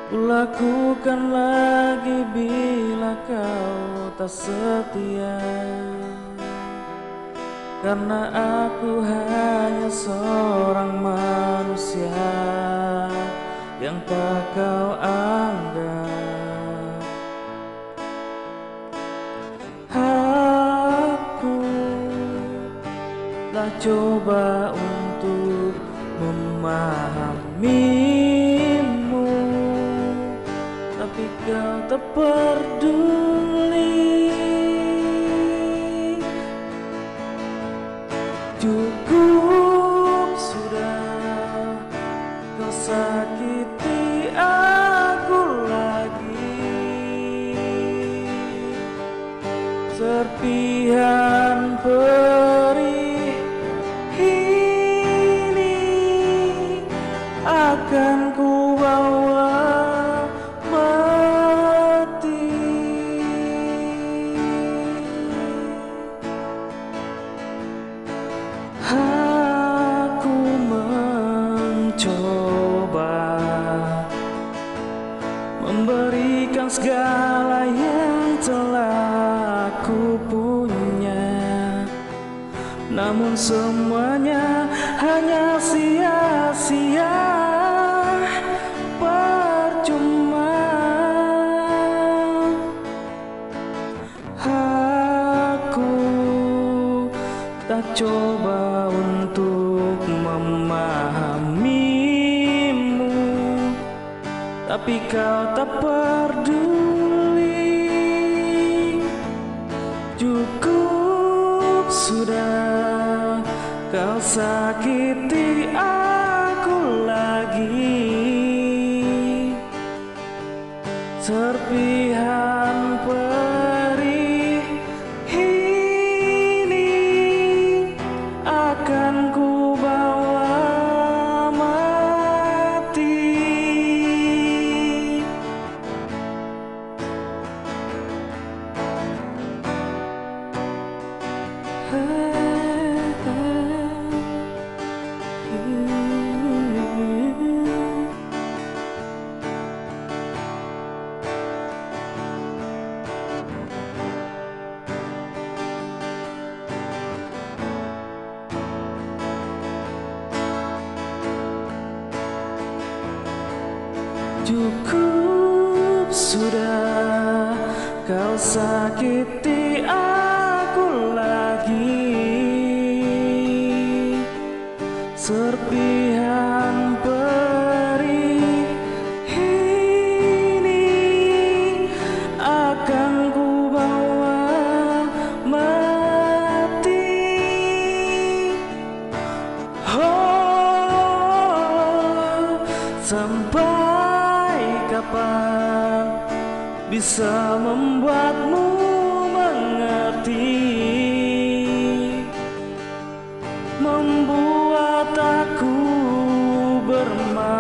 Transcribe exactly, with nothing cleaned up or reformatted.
Kulakukan lagi bila kau tak setia, karena aku hanya seorang manusia yang tak kau anggap. Aku telah coba untuk memahamimu, tapi kau tak peduli. Cukup sudah, kau sakiti aku lagi. Serpihan perih ini akan ku bawa mati. Aku mencoba memberikan segala yang telah ku punya, namun semuanya hanya sia-sia, percuma. Aku tak coba untuk memahamimu, tapi kau tak peduli. Cukup sudah, kau sakiti aku lagi. Serpihan perih ini akan ku bawa mati. Cukup sudah, kau sakiti aku lagi. Serpihan perih ini akan ku bawa mati. Oh, sampai kapan bisa membuatmu mengerti, membuat aku bermain